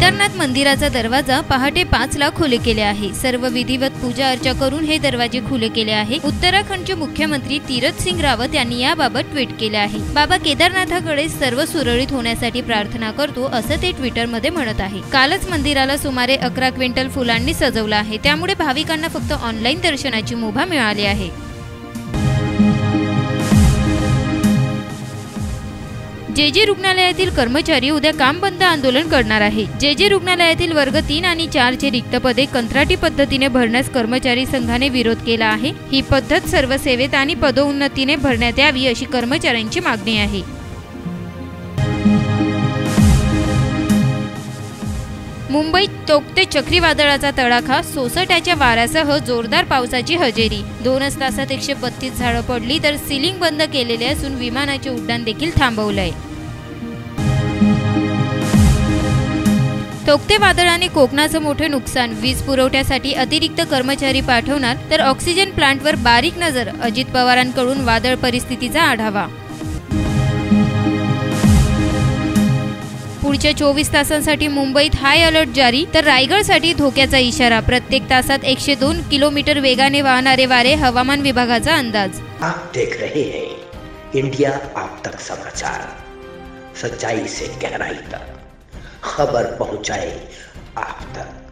केदारनाथ मंदिराचा दरवाजा पहाटे 5 ला खुले केले आहे। सर्व विधिवत पूजा अर्चा करून हे दरवाजे खुले केले आहे। उत्तराखंडचे मुख्यमंत्री तीरथ सिंग रावत यांनी याबाबत ट्विट केले आहे। बाबा केदारनाथाकडे सर्व सुरळीत होण्यासाठी प्रार्थना करतो असं ते ट्विटरमध्ये म्हणत आहे। कालच मंदिराला सुमारे 11 क्विंटल फुलांनी सजवलं आहे, त्यामुळे भाविकांना फक्त ऑनलाईन दर्शनाची मुभा मिळाली आहे। जे रुग्णालयातील कर्मचारी उद्या काम बंद आंदोलन करणार आहे। जे रुग्णालयातील वर्ग 3 आणि 4 चे रिक्त पदे कंत्राटी पद्धतीने भरण्यास कर्मचारी संघाने विरोध केला आहे। ही पद्धत सर्व सेवेत आणि पदोन्नतीने भरण्यात यावी अशी कर्मचाऱ्यांची मागणी आहे। मुंबईत तोक्ते चक्रीवादळाचा तडाखा, सोसाट्याच्या वाऱ्यासह जोरदार पावसाची हजेरी। 2 तासात 132 झाडं पडली तर सीलिंग बंद केलेले असून विमानाचे उड्डाण देखील थांबवलंय। तोक्ते वादळाने कोकणाचं मोठे नुकसान, वीज पुरवठ्यासाठी अतिरिक्त कर्मचारी पाठवणार तर ऑक्सिजन प्लांटवर बारीक नजर, अजित पवारांकडून वादळ परिस्थितीचा आढावा। पुढच्या 24 तासांसाठी मुंबईत हाय अलर्ट जारी, तर रायगडसाठी धोक्याचा इशारा। प्रत्येक तासात 102 किलोमीटर वेगाने वाहणारे वारे, हवामान विभागाचा अंदाज। आप देख रहे हैं इंडिया आप तक समाचार, सच्चाई से गहराई तक खबर पहुंचाए आप तक।